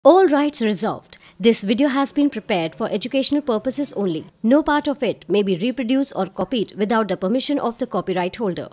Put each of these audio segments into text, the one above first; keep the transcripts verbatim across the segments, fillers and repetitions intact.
All rights reserved. This video has been prepared for educational purposes only. No part of it may be reproduced or copied without the permission of the copyright holder.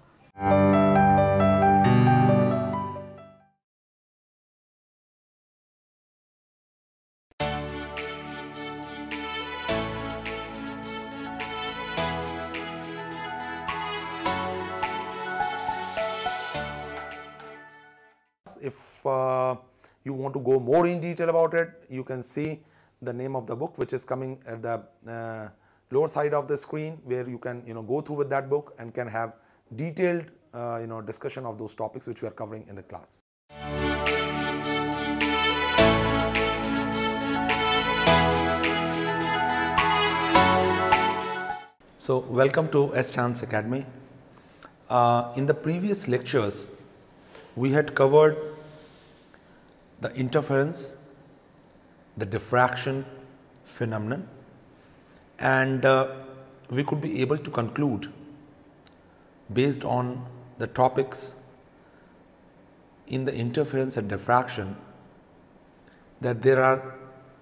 If uh, you want to go more in detail about it, you can see the name of the book which is coming at the uh, lower side of the screen, where you can you know go through with that book and can have detailed uh, you know discussion of those topics which we are covering in the class. So welcome to S Chance Academy. Uh, in the previous lectures we had covered the interference, the diffraction phenomenon, and uh, we could be able to conclude based on the topics in the interference and diffraction that there are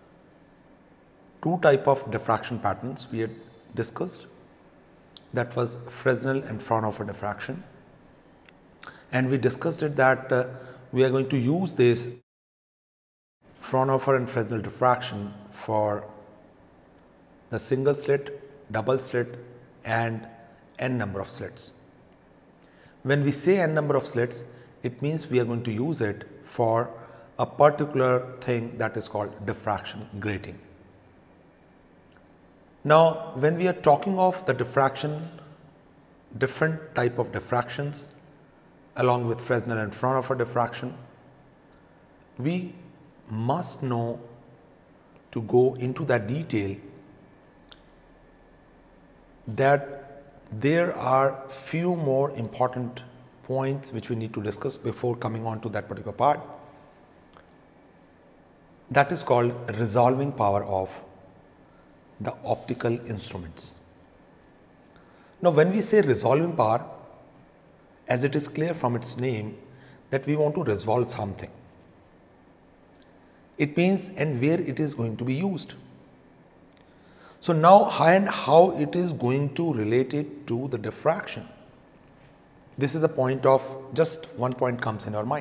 two type of diffraction patterns we had discussed. That was Fresnel and Fraunhofer diffraction, and we discussed it that uh, we are going to use this Fraunhofer and Fresnel diffraction for the single slit, double slit and n number of slits. When we say n number of slits, it means we are going to use it for a particular thing that is called diffraction grating. Now, when we are talking of the diffraction, different type of diffractions along with Fresnel and Fraunhofer diffraction, we must know to go into that detail that there are few more important points which we need to discuss before coming on to that particular part. That is called resolving power of the optical instruments. Now, when we say resolving power, as it is clear from its name that we want to resolve something, it means and where it is going to be used. So now, and how it is going to relate it to the diffraction. This is the point of just one point comes in our mind.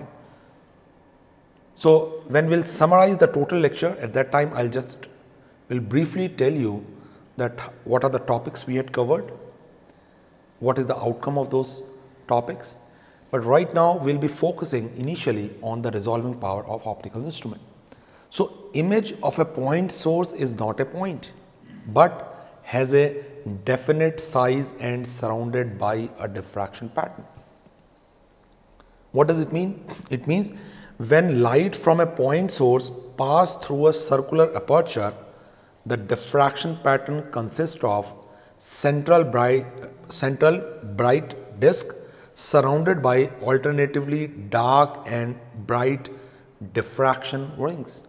So when we'll summarize the total lecture, at that time I'll just will briefly tell you that what are the topics we had covered, what is the outcome of those topics, but right now we'll be focusing initially on the resolving power of optical instrument. So image of a point source is not a point, but has a definite size and surrounded by a diffraction pattern. What does it mean? It means when light from a point source pass through a circular aperture, the diffraction pattern consists of central bright, central bright disk surrounded by alternatively dark and bright diffraction rings.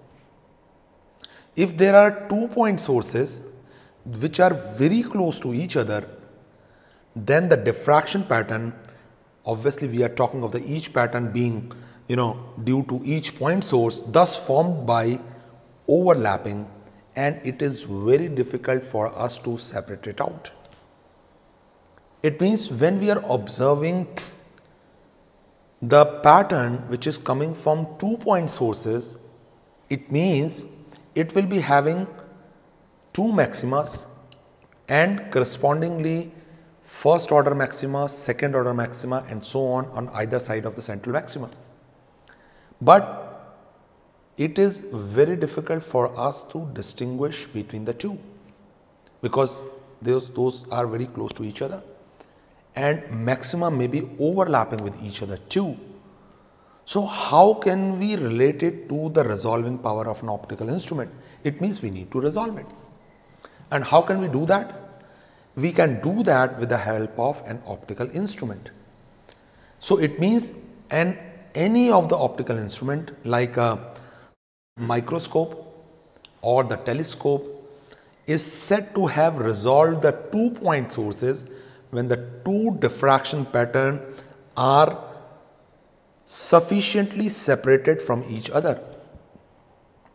If there are two point sources which are very close to each other, then the diffraction pattern, obviously we are talking of the each pattern being you know due to each point source, thus formed by overlapping, and it is very difficult for us to separate it out. It means when we are observing the pattern which is coming from two point sources, it means it will be having two maximas and correspondingly first order maxima, second order maxima and so on on either side of the central maxima. But it is very difficult for us to distinguish between the two because those, those are very close to each other and maxima may be overlapping with each other too. So how can we relate it to the resolving power of an optical instrument? It means we need to resolve it. And how can we do that? We can do that with the help of an optical instrument. So it means an any of the optical instrument like a microscope or the telescope is said to have resolved the two point sources when the two diffraction patterns are sufficiently separated from each other.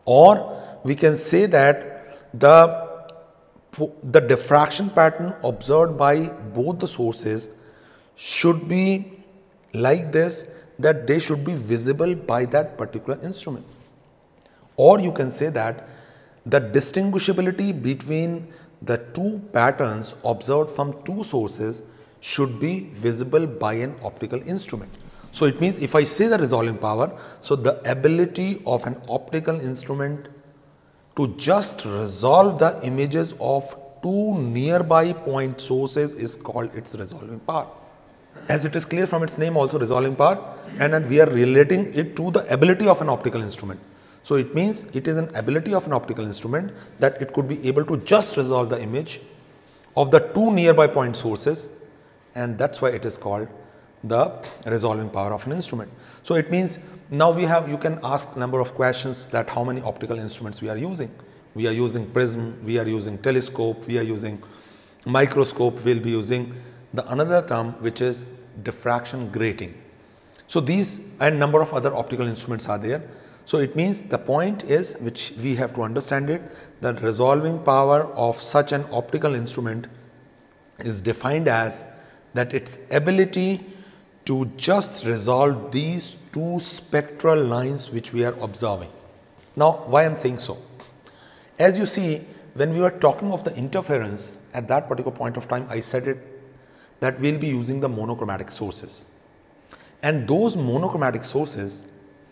Or we can say that the, the diffraction pattern observed by both the sources should be like this, that they should be visible by that particular instrument. Or you can say that the distinguishability between the two patterns observed from two sources should be visible by an optical instrument. So it means if I say the resolving power, so the ability of an optical instrument to just resolve the images of two nearby point sources is called its resolving power. As it is clear from its name also, resolving power, and then we are relating it to the ability of an optical instrument. So it means it is an ability of an optical instrument that it could be able to just resolve the image of the two nearby point sources, and that's why it is called the resolving power of an instrument. So it means now we have, you can ask number of questions that how many optical instruments we are using. We are using prism, we are using telescope, we are using microscope, we will be using the another term which is diffraction grating. So these and number of other optical instruments are there. So it means the point is, which we have to understand it, that resolving power of such an optical instrument is defined as that its ability to just resolve these two spectral lines which we are observing. Now why I am saying so? As you see, when we were talking of the interference at that particular point of time, I said it that we will be using the monochromatic sources, and those monochromatic sources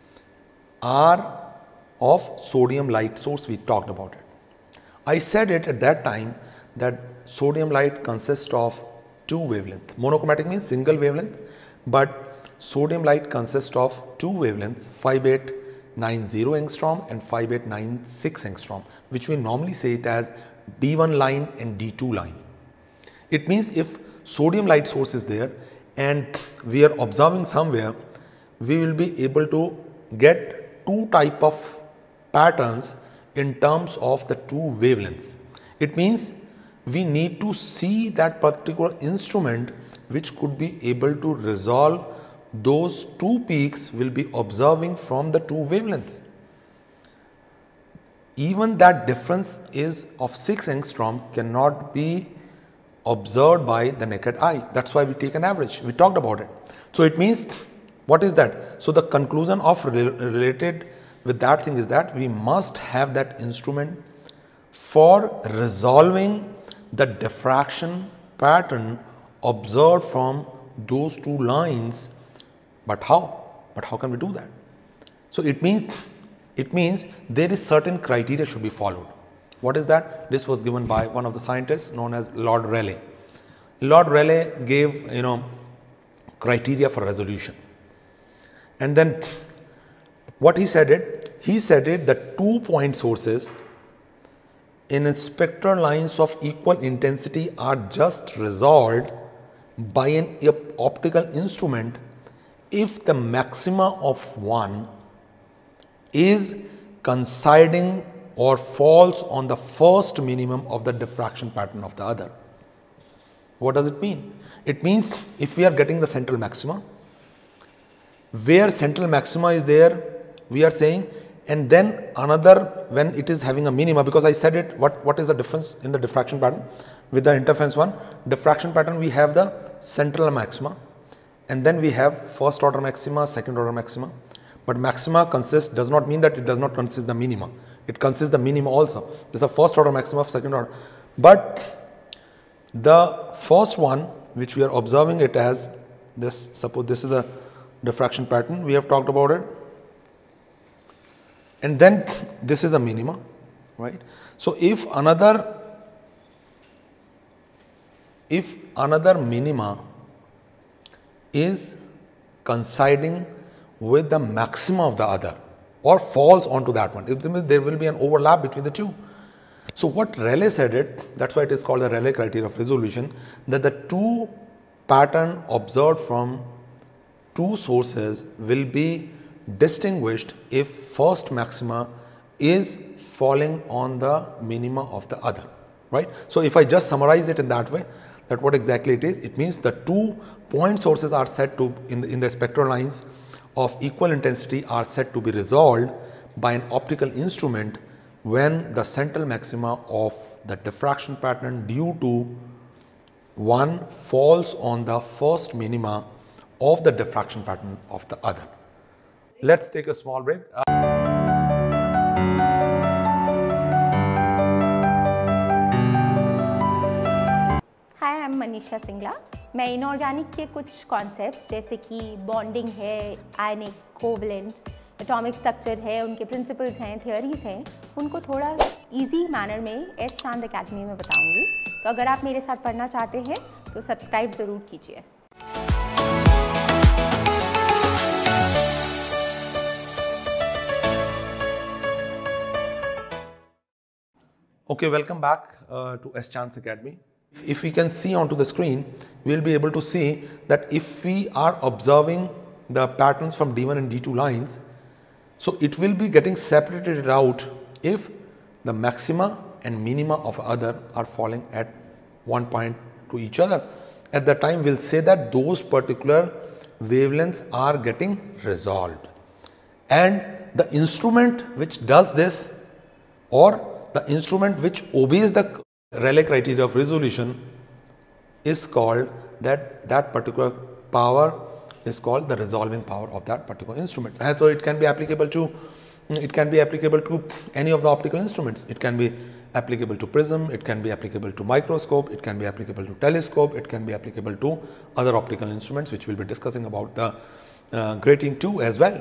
are of sodium light source. We talked about it. I said it at that time that sodium light consists of two wavelengths. Monochromatic means single wavelength, but sodium light consists of two wavelengths, five eight nine zero angstrom and five eight nine six angstrom, which we normally say it as D one line and D two line. It means if sodium light source is there and we are observing somewhere, we will be able to get two type of patterns in terms of the two wavelengths. It means we need to see that particular instrument which could be able to resolve those two peaks will be observing from the two wavelengths. Even that difference is of six angstrom cannot be observed by the naked eye. That's why we take an average. We talked about it. So it means, what is that? So the conclusion of rel related with that thing is that we must have that instrument for resolving the diffraction pattern observed from those two lines. But how? But how can we do that? So it means, it means there is certain criteria should be followed. What is that? This was given by one of the scientists known as Lord Rayleigh. Lord Rayleigh gave, you know, criteria for resolution. And then what he said it? He said it that two point sources in spectral lines of equal intensity are just resolved by an optical instrument if the maxima of one is coinciding or falls on the first minimum of the diffraction pattern of the other. What does it mean? It means if we are getting the central maxima, where central maxima is there, we are saying, and then another when it is having a minima, because I said it, what, what is the difference in the diffraction pattern with the interference one? Diffraction pattern, we have the central maxima, and then we have first order maxima, second order maxima. But maxima consists, does not mean that it does not consist the minima. It consists the minima also. This is the first order maxima of second order. But the first one, which we are observing it as this, suppose this is a diffraction pattern, we have talked about it. And then this is a minima, right? So if another, if another minima is coinciding with the maxima of the other or falls onto that one, if there will be an overlap between the two. So what Rayleigh said it, that's why it is called the Rayleigh criteria of resolution, that the two pattern observed from two sources will be distinguished if first maxima is falling on the minima of the other, right? So if I just summarize it in that way, that what exactly it is, it means the two point sources are said to, in the, in the spectral lines of equal intensity are said to be resolved by an optical instrument when the central maxima of the diffraction pattern due to one falls on the first minima of the diffraction pattern of the other. Let's take a small break. Uh, hi, I am Manisha Singla. मैं inorganic के कुछ concepts जैसे कि bonding है, आयनिक, covalent, atomic structure है, उनके principles हैं, theories हैं, उनको थोड़ा इजी मैनर में एस चांद एकेडमी में बताऊंगी। तो अगर आप मेरे साथ पढ़ना चाहते हैं तो सब्सक्राइब ज़रूर कीजिए। Okay, welcome back uh, to S Chance Academy. If we can see onto the screen, we will be able to see that if we are observing the patterns from D one and D two lines, so it will be getting separated out if the maxima and minima of other are falling at one point to each other. At that time, we'll say that those particular wavelengths are getting resolved. And the instrument which does this, or the instrument which obeys the Rayleigh criteria of resolution, is called that that particular power is called the resolving power of that particular instrument. And so it can be applicable to it can be applicable to any of the optical instruments. It can be applicable to prism, it can be applicable to microscope, it can be applicable to telescope, it can be applicable to other optical instruments, which we'll be discussing about the uh, grating too as well.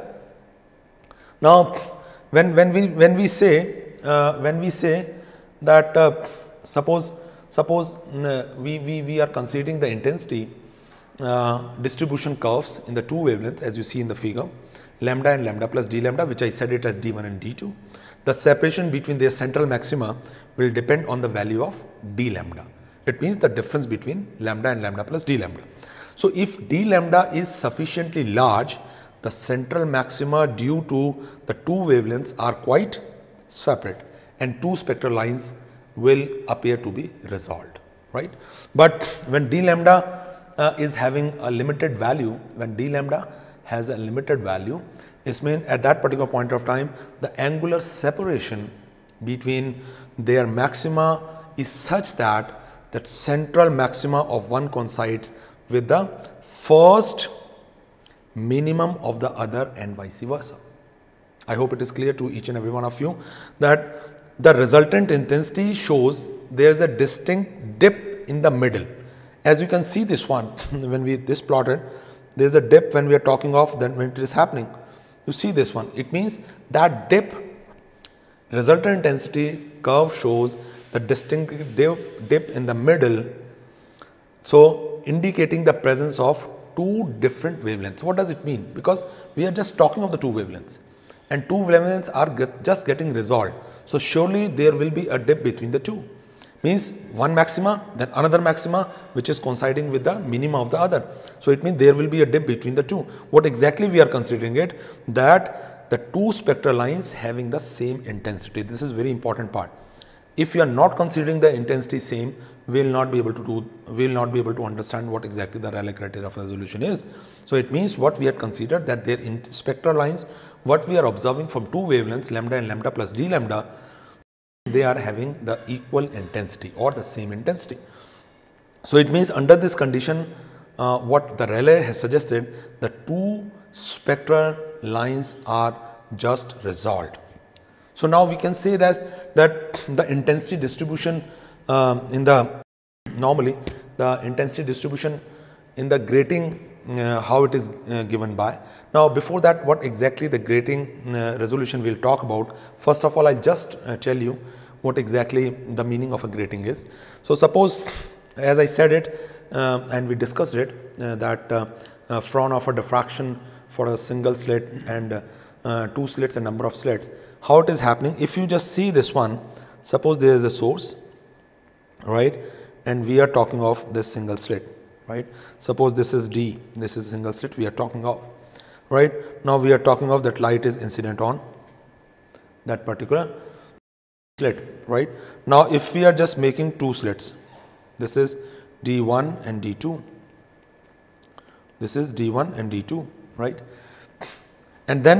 Now, when when we when we say uh, when we say that uh, suppose suppose uh, we, we we are considering the intensity uh, distribution curves in the two wavelengths, as you see in the figure, lambda and lambda plus d lambda, which I said it as d one and d two. The separation between their central maxima will depend on the value of d lambda. It means the difference between lambda and lambda plus d lambda. So if d lambda is sufficiently large, the central maxima due to the two wavelengths are quite separate and two spectral lines will appear to be resolved, right? But when d lambda uh, is having a limited value, when d lambda has a limited value, it means at that particular point of time, the angular separation between their maxima is such that that central maxima of one coincides with the first minimum of the other and vice versa. I hope it is clear to each and every one of you that the resultant intensity shows there is a distinct dip in the middle. As you can see this one, when we this plotted, there is a dip when we are talking of then when it is happening. You see this one, it means that dip, resultant intensity curve shows the distinct dip, dip in the middle, so indicating the presence of two different wavelengths. What does it mean? Because we are just talking of the two wavelengths and two wavelengths are get, just getting resolved. So surely there will be a dip between the two. Means one maxima, then another maxima which is coinciding with the minima of the other. So it means there will be a dip between the two. What exactly we are considering it? That the two spectral lines having the same intensity. This is very important part. If you are not considering the intensity same, we will not be able to do, we will not be able to understand what exactly the Rayleigh criteria of resolution is. So it means what we had considered that their spectral lines, what we are observing from two wavelengths, lambda and lambda plus d lambda, they are having the equal intensity or the same intensity. So it means under this condition, uh, what the Rayleigh has suggested, the two spectral lines are just resolved. So now we can say that, that the intensity distribution um, in the, normally the intensity distribution in the grating, uh, how it is uh, given by. Now before that, what exactly the grating uh, resolution we will talk about. First of all, I just uh, tell you what exactly the meaning of a grating is. So suppose, as I said it uh, and we discussed it, uh, that uh, uh, front of a diffraction for a single slit and uh, uh, two slits and number of slits, how it is happening. If you just see this one, suppose there is a source, right, and we are talking of this single slit, right. Suppose this is D, this is single slit we are talking of, right. Now we are talking of that light is incident on that particular slit, right. Now if we are just making two slits, this is D one and D two, this is D one and D two, right. And then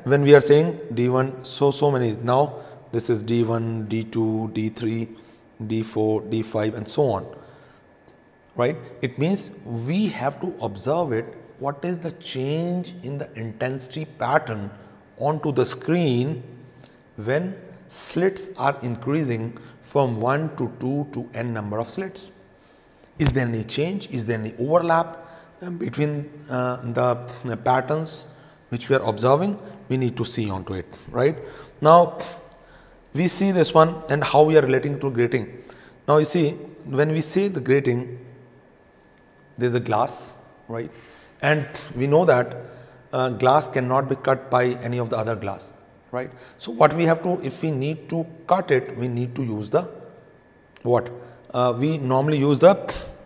when we are saying D one, so, so many, now this is D one, D two, D three, D four, D five and so on, right? It means we have to observe it, what is the change in the intensity pattern onto the screen when slits are increasing from one to two to n number of slits. Is there any change? Is there any overlap between uh, the uh, patterns which we are observing? We need to see onto it, right? Now we see this one and how we are relating to grating. Now you see, when we say the grating, there is a glass, right? And we know that uh, glass cannot be cut by any of the other glass, right? So what we have to, if we need to cut it, we need to use the what? Uh, we normally use the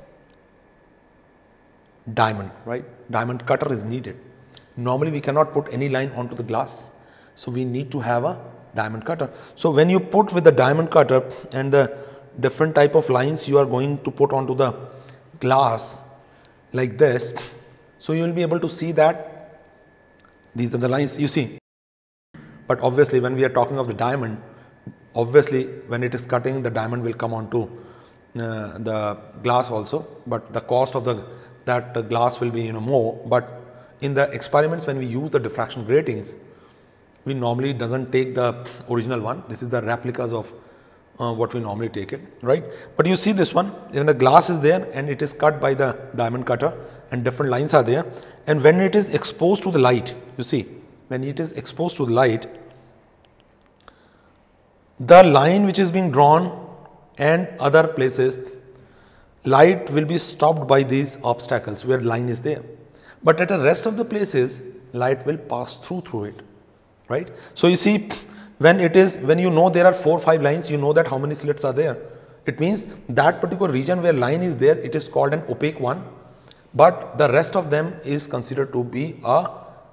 diamond, right? Diamond cutter is needed. Normally we cannot put any line onto the glass, so we need to have a diamond cutter. So when you put with the diamond cutter and the different type of lines you are going to put onto the glass like this, so you will be able to see that these are the lines you see. But obviously when we are talking of the diamond, obviously when it is cutting, the diamond will come onto uh, the glass also, but the cost of the that the glass will be, you know, more. But in the experiments when we use the diffraction gratings, we normally doesn't take the original one. This is the replicas of uh, what we normally take it, right? But you see this one, when the glass is there and it is cut by the diamond cutter and different lines are there, and when it is exposed to the light, you see, when it is exposed to the light, the line which is being drawn and other places, light will be stopped by these obstacles where line is there. But at the rest of the places, light will pass through through it, right? So you see, when it is, when you know there are four five lines, you know that how many slits are there. It means that particular region where line is there, it is called an opaque one, but the rest of them is considered to be a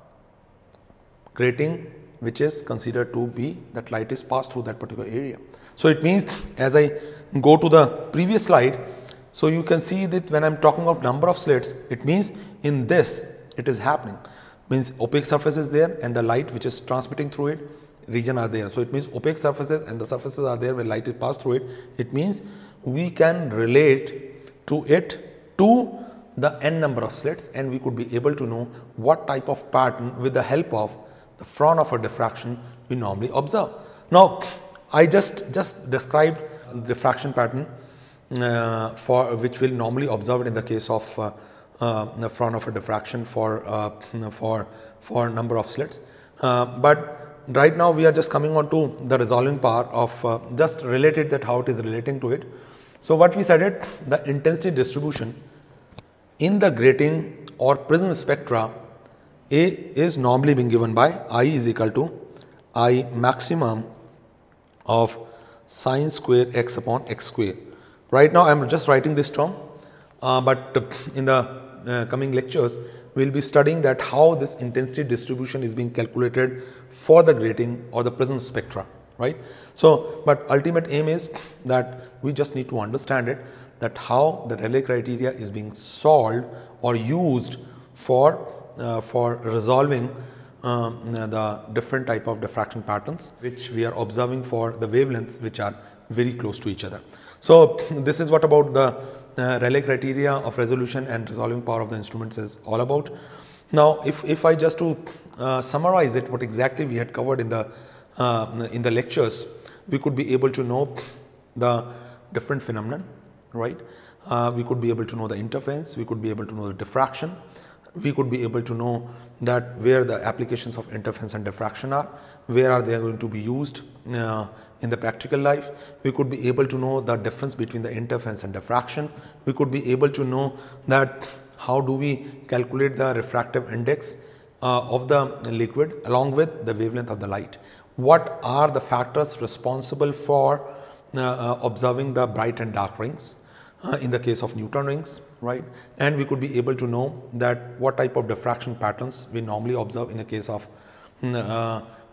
grating, which is considered to be that light is passed through that particular area. So it means, as I go to the previous slide, so you can see that when I am talking of number of slits, it means in this it is happening, means opaque surface is there and the light which is transmitting through it region are there. So it means opaque surfaces and the surfaces are there where light is passed through it. It means we can relate to it to the n number of slits, and we could be able to know what type of pattern with the help of the Fraunhofer diffraction we normally observe. Now I just just described the diffraction pattern uh, for which we'll normally observe it in the case of uh, uh, the Fraunhofer diffraction for uh, for for number of slits. Uh, but right now we are just coming on to the resolving power of uh, just related that how it is relating to it. So what we said it, the intensity distribution in the grating or prism spectra, A is normally being given by I is equal to I maximum of sine square x upon x square. Right now I am just writing this term, uh, but in the uh, coming lectures we will be studying that how this intensity distribution is being calculated for the grating or the prism spectra, right? So, but ultimate aim is that we just need to understand it, that how the Rayleigh criteria is being solved or used for uh, for resolving um, the different type of diffraction patterns which we are observing for the wavelengths which are very close to each other. So this is what about the uh, Rayleigh criteria of resolution and resolving power of the instruments is all about. Now if, if I just to uh, summarize it, what exactly we had covered in the uh, in the lectures, we could be able to know the different phenomenon, right? Uh, we could be able to know the interference, we could be able to know the diffraction, we could be able to know that where the applications of interference and diffraction are, where are they going to be used uh, in the practical life. We could be able to know the difference between the interference and diffraction. We could be able to know that how do we calculate the refractive index uh, of the liquid along with the wavelength of the light. What are the factors responsible for uh, uh, observing the bright and dark rings uh, in the case of neutron rings, right? And we could be able to know that what type of diffraction patterns we normally observe in a case of uh,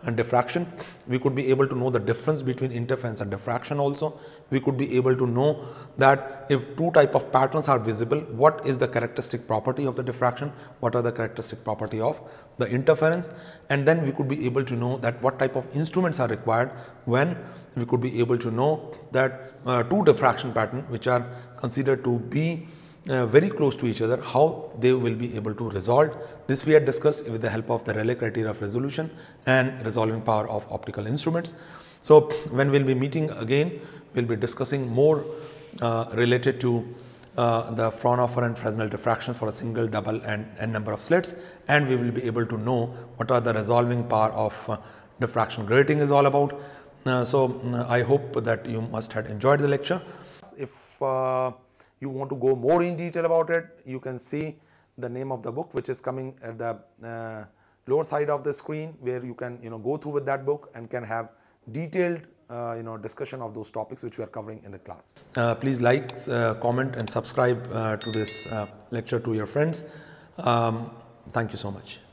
and diffraction. We could be able to know the difference between interference and diffraction also. We could be able to know that if two type of patterns are visible, what is the characteristic property of the diffraction, what are the characteristic property of the interference, and then we could be able to know that what type of instruments are required when we could be able to know that uh, two diffraction pattern which are considered to be Uh, very close to each other, how they will be able to resolve. This we had discussed with the help of the Rayleigh criteria of resolution and resolving power of optical instruments. So when we will be meeting again, we will be discussing more uh, related to uh, the Fraunhofer and Fresnel diffraction for a single, double and n number of slits, and we will be able to know what are the resolving power of uh, diffraction grating is all about. Uh, so uh, I hope that you must have enjoyed the lecture. If uh, you want to go more in detail about it, you can see the name of the book which is coming at the uh, lower side of the screen, where you can you know go through with that book and can have detailed uh, you know discussion of those topics which we are covering in the class. Uh, please like, uh, comment and subscribe uh, to this uh, lecture to your friends. Um, thank you so much.